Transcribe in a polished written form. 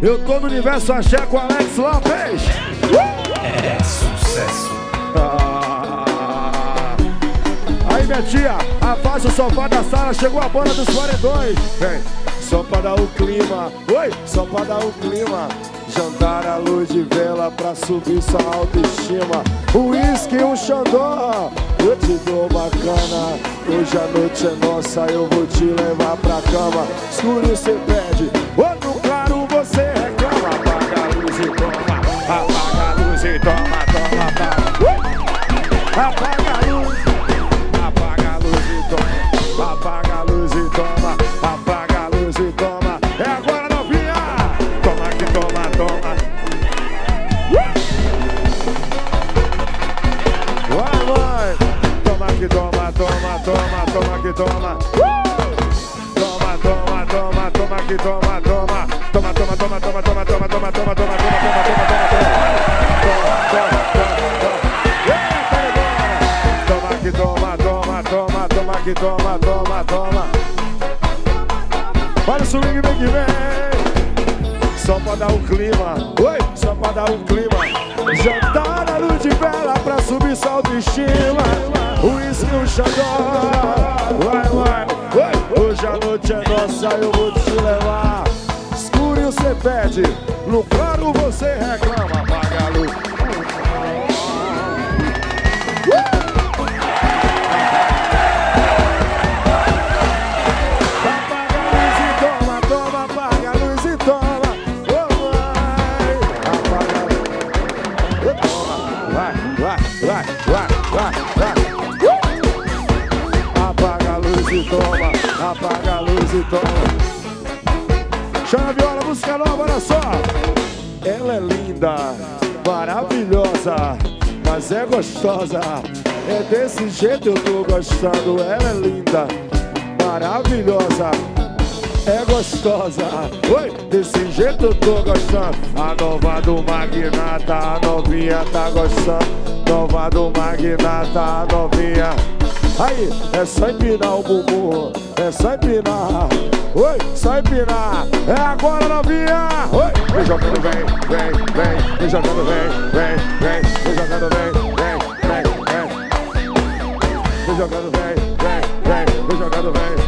Eu tô no Universo Axé com Alex Lopes. É sucesso. Aí minha tia, afasta o sofá da sala, chegou a banda dos 42. Vem, só pra dar o clima. Oi, só pra dar o clima. Jantar à luz de vela pra subir sua autoestima. Um uísque e um xandó, eu te dou bacana. Hoje a noite é nossa, eu vou te levar pra cama. Escuro você pede, ou no claro você reclama. Apaga a luz e toma, apaga a luz e toma, toma, toma. Apaga a luz, apaga a luz e toma, apaga a luz e toma, apaga a luz e toma. É agora, novinha! Toma que toma, toma. Vai, vai! Toma que toma, toma, toma, toma que toma. Toma, toma, toma, toma que toma, toma. Toma, toma, toma, toma, toma, toma, toma, toma, toma, toma, toma, toma, que toma, toma, toma, toma, que toma, toma, toma. Olha o swing, vem que vem. Só pra dar o clima, oi, só pra dar o clima. Jantar na luz de vela pra subir sua autoestima. O uísque no xandó, vai, vai, oi. Hoje a noite é nossa, eu vou te levar. Escuro você pede, no claro você reclama. Apaga a luz. Apaga a luz e toma, apaga a luz e toma. Chama a viola, música nova, olha só. Ela é linda, maravilhosa, mas é gostosa. É desse jeito eu tô gostando. Ela é linda, maravilhosa, é gostosa. Oi, desse jeito eu tô gostando. A nova do magnata, a novinha tá gostando. Nova do magnata, a novinha. Aí, é só empinar o bumbum, é só empinar. Oi, só empinar. É agora, novinha. Oi, vem jogando, vem, vem, vem. Vem jogando, vem, vem, vem. Vem jogando, vem, vem, vem, vem. Vem jogando, vem, vem, vem. Vem jogando, vem.